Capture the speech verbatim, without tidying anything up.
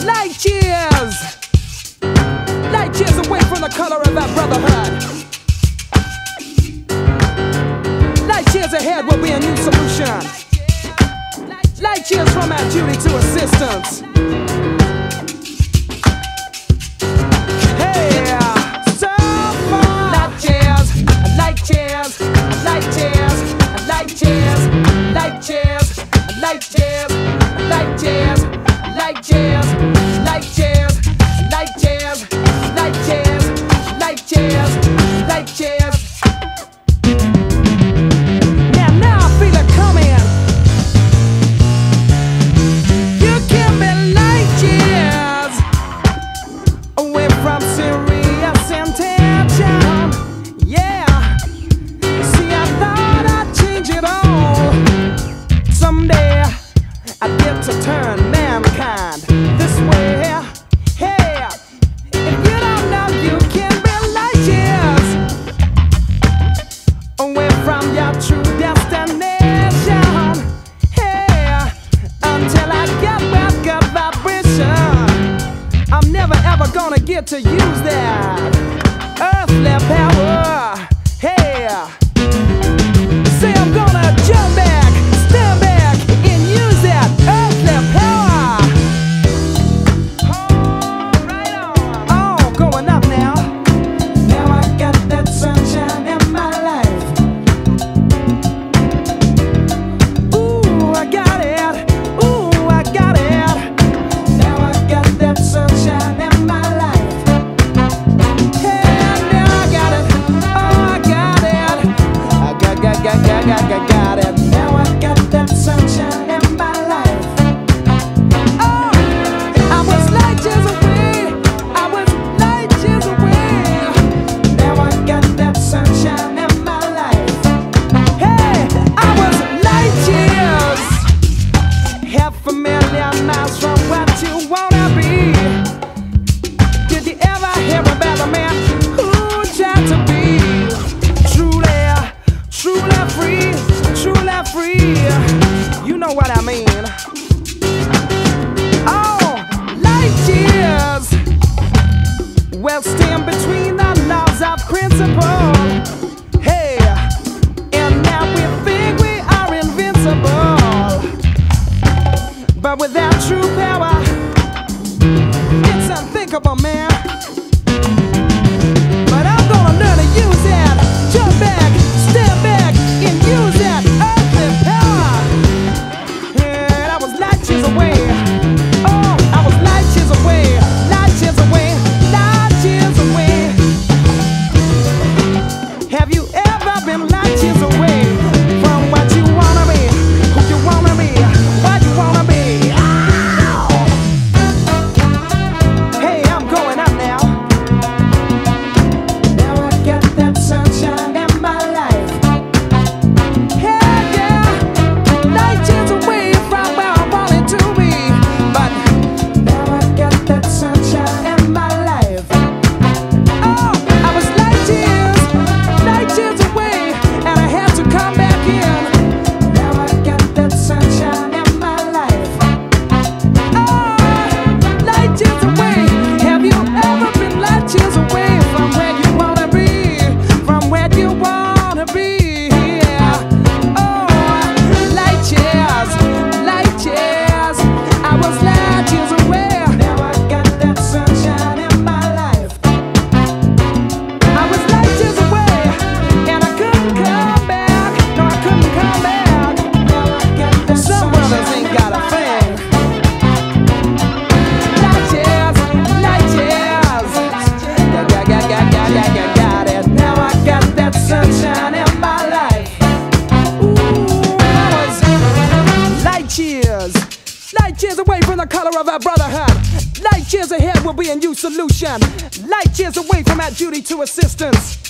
Light years, light years away from the color of our brotherhood. Light years ahead will be a new solution. Light years from our duty to assistance. Hey, so far. Light years, light years, light years, light years, light years, light years, light years, light years, light years, light years, light years, light years, light years. Now, now I feel it coming. You can be light years away from serious intention. Yeah. See, I thought I'd change it all. Someday I'd get to turn mankind this way. Hey, if you don't know, you can be light years away from your true destination. Hey, until I get back good vibration, I'm never ever gonna get to use that earthly power. Hey, say I'm gonna jump back, stand back, and use that earthly power. Oh, right on. Oh, going up now. Now I got that sunshine in my life. Ooh, I got it. Ooh, I got it. Now I got that sunshine in my life. Hey, now I got it. Oh, I got it. I got, got, got, got, got, got, got it. Now I got that sunshine in my life. Oh, I was light years away. I was light years away. Now I got that sunshine in my life. Hey, I was light years, half a million miles from what you wanna be. Did you ever hear about a man who tried to be truly, truly free, truly free? You know what I mean. Oh, light years, well, stand between the laws of principle. Hey, and now we think we are invincible, but without true power, it's unthinkable, man. But I'm gonna learn to use that. Jump back, stand back, and use that earthly power. Yeah, I was light years away. Oh, I was light years away, light years away, light years away. Have you ever been light years away from what you wanna be, who you wanna be, what you wanna be? Ow! Hey, I'm going up now. Now I got that sunshine in my life. Hey, yeah, light years away from where I wanted to be, but now I got that sunshine in my life. Oh, I was light years, light years away, and I had to come back in. Now I got that sunshine in my life. Oh, light years away. Have you ever been light years away from where you wanna be, from where you wanna be? Yeah. Oh, light years, light years. I was light years away. Now I got that sunshine in my life. I was light years away, and I couldn't come back. No, I couldn't come back. Now I got that Some brothers ain't got a thing. Light years, light years. Got, got, got, got, got, got, got, got it. Now I got that sunshine in my life. Ooh, I was light years, light years away from the color of our brotherhood. Light years ahead will be a new solution. Light years away from our duty to assistance.